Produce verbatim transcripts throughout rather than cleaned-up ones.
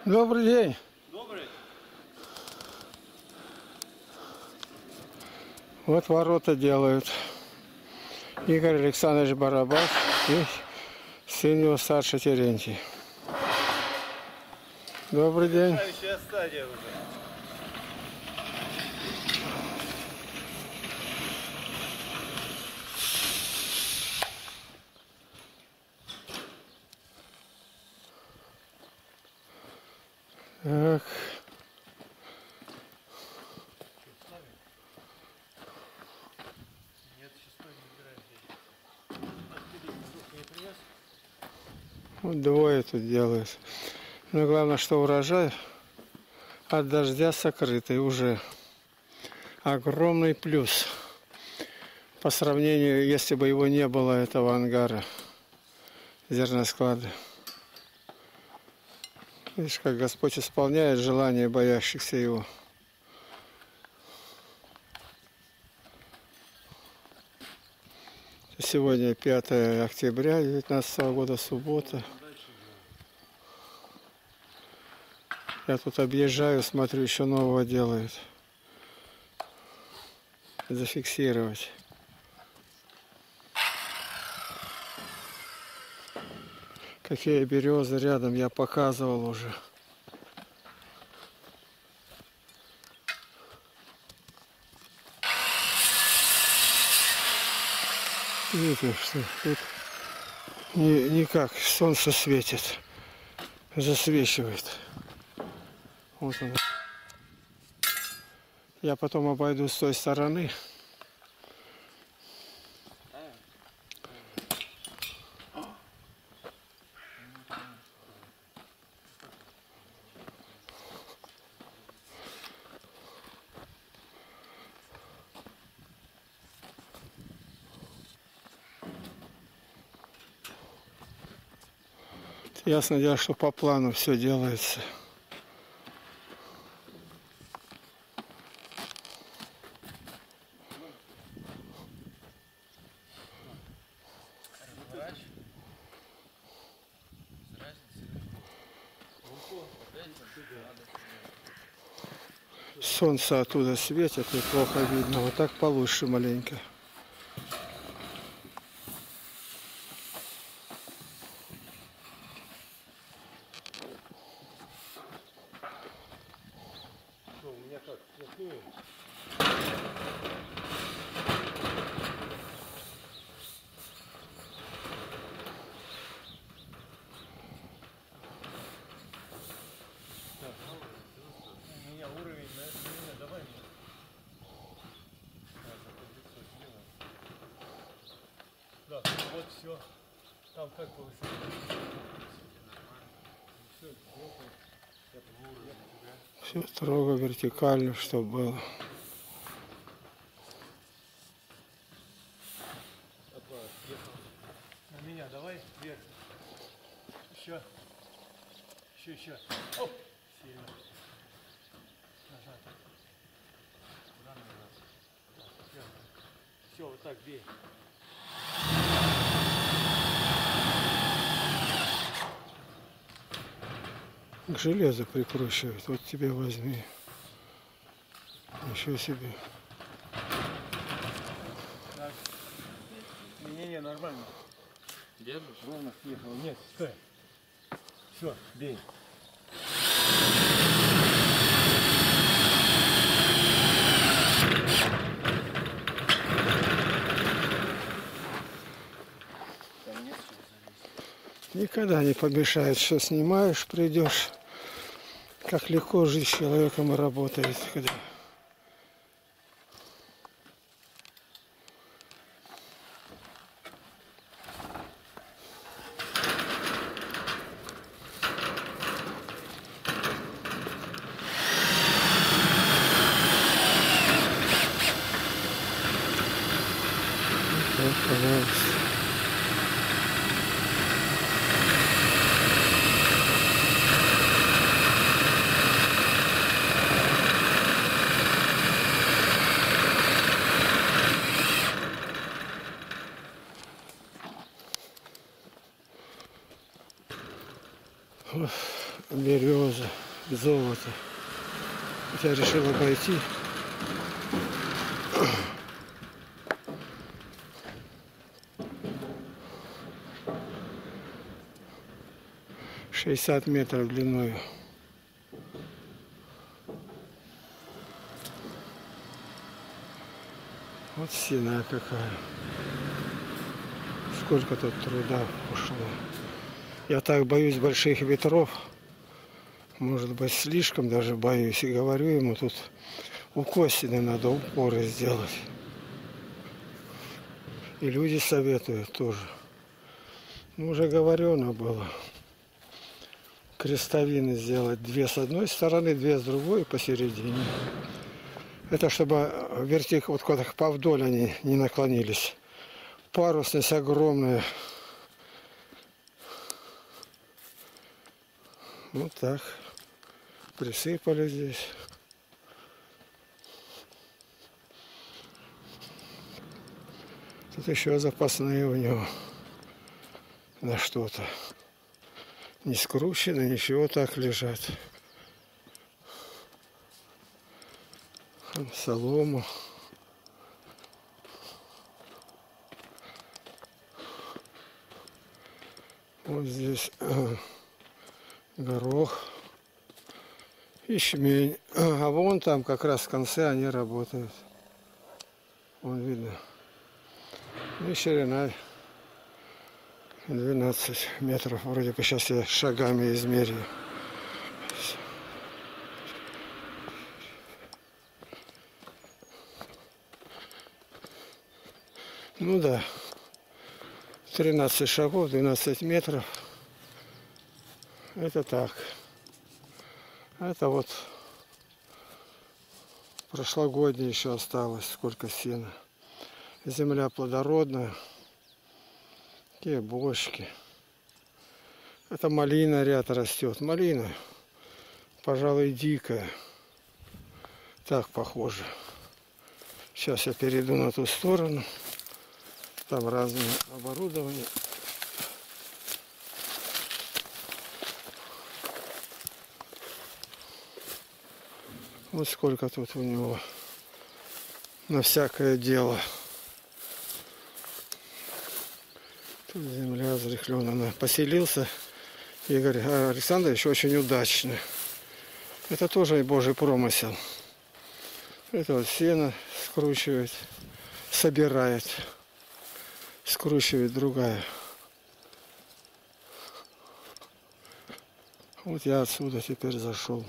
Добрый день. Добрый. Вот ворота делают. Игорь Александрович Барабас и сын его старший Терентий. Добрый день. Следующая стадия уже. Так. Нет, шестой не играет. Не принес? Вот двое тут делают. Но главное, что урожай от дождя сокрытый уже. Огромный плюс. По сравнению, если бы его не было, этого ангара, зерносклада. Видишь, как Господь исполняет желания боящихся Его. Сегодня пятое октября две тысячи девятнадцатого года, суббота. Я тут объезжаю, смотрю, еще нового делают. Зафиксировать. Какие березы рядом, я показывал уже. Видите, что тут не, никак солнце светит, засвечивает. Вот он. Я потом обойду с той стороны. Ясно дело, что по плану все делается. Солнце оттуда светит, неплохо видно. Вот так получше маленько. Что, у меня как, вплотную? Так, у меня уровень, на это время давай мне. Так, за лицо сделаем. Да, вот все. Там как повысить? Все, я по уровню. Все строго вертикально, чтобы было. На меня давай вверх. Еще. Еще, еще. Оп! Сильно. Нажать. Куда нажать? Все. Все, вот так бей. К железу прикручивает. Вот тебе возьми. Еще себе. Так. Не-не-не, нормально. Держишь? Ровно съехал. Нет, стой. Все, бей. Никогда не помешает, что снимаешь, придешь. Как легко жить с человеком и работает. Когда... Вот, пожалуйста. береза, золото. Я решил обойти. шестьдесят метров длиной. Вот стена какая. Сколько тут труда ушло. Я так боюсь больших ветров. Может быть, слишком даже боюсь. И говорю ему, тут у Костина надо упоры сделать. И люди советуют тоже. Ну, уже говорено было. Крестовины сделать. Две с одной стороны, две с другой, посередине. Это чтобы вертик вот куда-то повдоль они не наклонились. Парусность огромная. Вот так. Присыпали здесь. Тут еще запасные у него на что-то. Не скручено, ничего, так лежат. Солому. Вот здесь э, горох, ячмень. А вон там как раз в конце они работают. Вон видно. И ширина двенадцать метров. Вроде бы сейчас я шагами измерю. Ну да. тринадцать шагов, двенадцать метров. Это так. Это вот прошлогоднее еще осталось. Сколько сена. Земля плодородная. Такие бочки. Это малина ряд растет. Малина, пожалуй, дикая. Так похоже. Сейчас я перейду на ту сторону. Там разное оборудование. Вот сколько тут у него на всякое дело. Тут земля взрыхленная. Поселился Игорь Александрович очень удачно. Это тоже Божий промысел. Это вот сено скручивает, собирает. Скручивает другая. Вот я отсюда теперь зашел.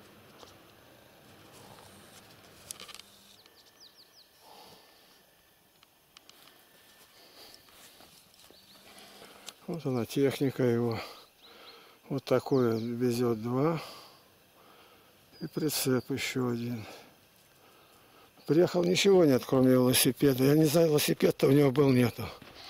Вот она техника его. Вот такое везет два. И прицеп еще один. Приехал, ничего нет, кроме велосипеда. Я не знаю, велосипед-то у него был, нету.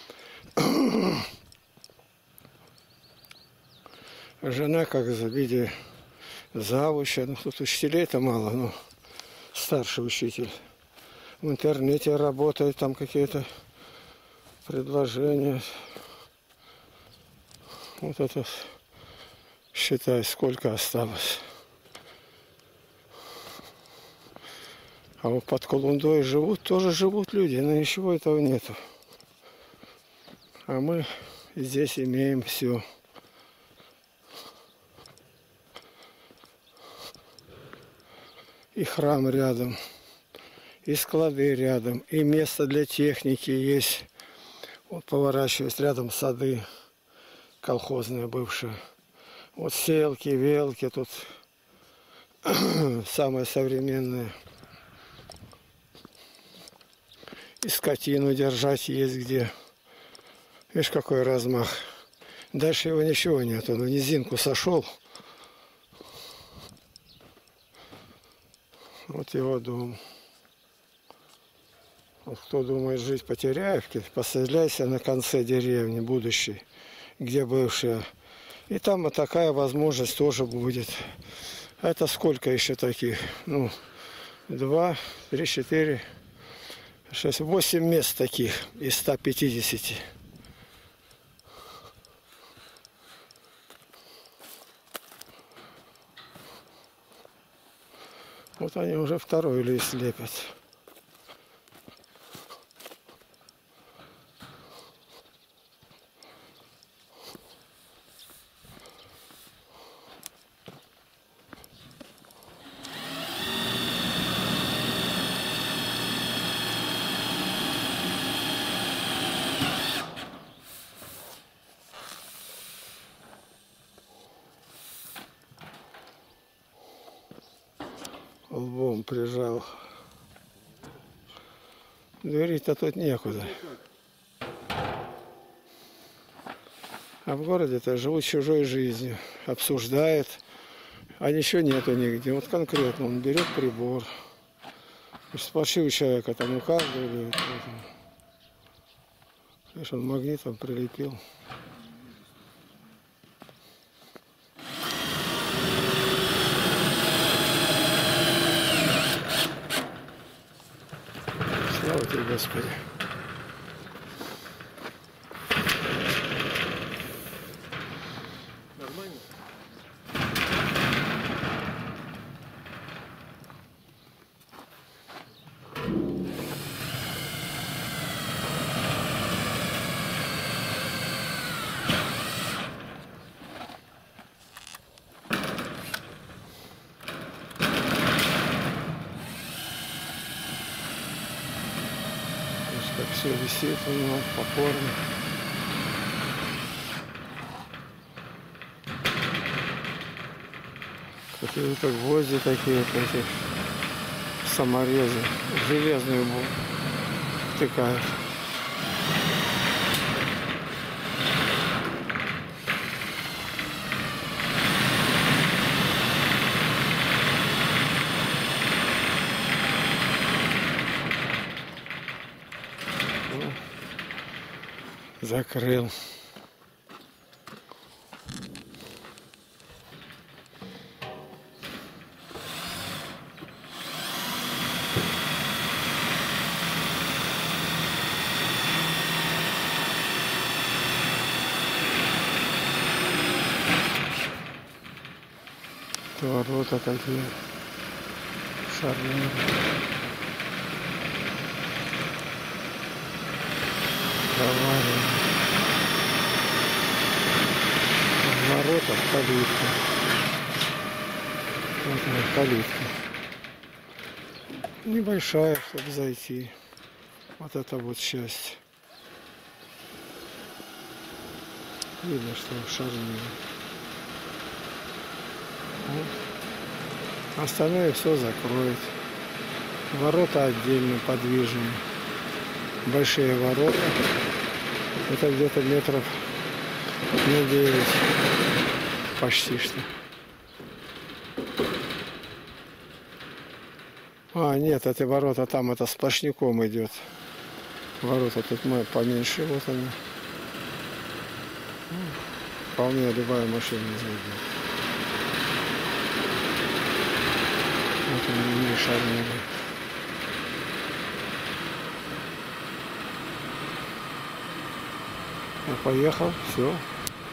Жена, как в виде завуча, ну тут учителей-то мало, ну старший учитель. В интернете работает, там какие-то предложения. Вот это, считай, сколько осталось. А вот под Колундой живут, тоже живут люди, но ничего этого нету. А мы здесь имеем все. И храм рядом, и склады рядом, и место для техники есть. Вот поворачиваясь, рядом сады колхозные бывшие. Вот селки, велки тут самые современные. И скотину держать есть где. Видишь, какой размах. Дальше его ничего нет. Он в низинку сошел. Вот его дом. Вот кто думает жить по Теряевке, поселяйся на конце деревни будущей, где бывшая. И там вот такая возможность тоже будет. Это сколько еще таких? Ну, два, три, четыре, шесть, восемь мест таких из ста пятидесяти. Вот они уже второй лист лепят. Лбом прижал. Двери-то тут некуда. А в городе-то живут чужой жизнью. Обсуждает. А ничего нету нигде. Вот конкретно он берет прибор. Спроси у человека, там у каждого или видишь, он магнитом прилепил. Слава тебе, Господи. Нормально? Как все висит у него по форме. Какие-то гвозди такие, вот эти саморезы, железную втыкают. Закрыл. Ворота такие шарные. Заварены. Ворота, калитка. Вот она, калитка. Небольшая, чтобы зайти. Вот это вот часть. Видно, что шарниры. Вот. Остальное все закроет. Ворота отдельно подвижные. Большие ворота. Это где-то метров на девять. Почти что. А, нет, эти ворота там, это сплошняком идет. Ворота тут мы поменьше, вот они. Вполне любая машина зайдет. Вот они, не шарнили. Я поехал, все.